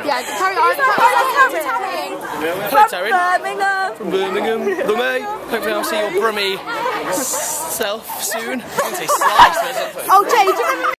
Yeah, carry on. Hello, Taryn. From Birmingham. Lummy. Hopefully I'll see your Brummy self soon. I didn't say slice, but Oh, Jay, do you remember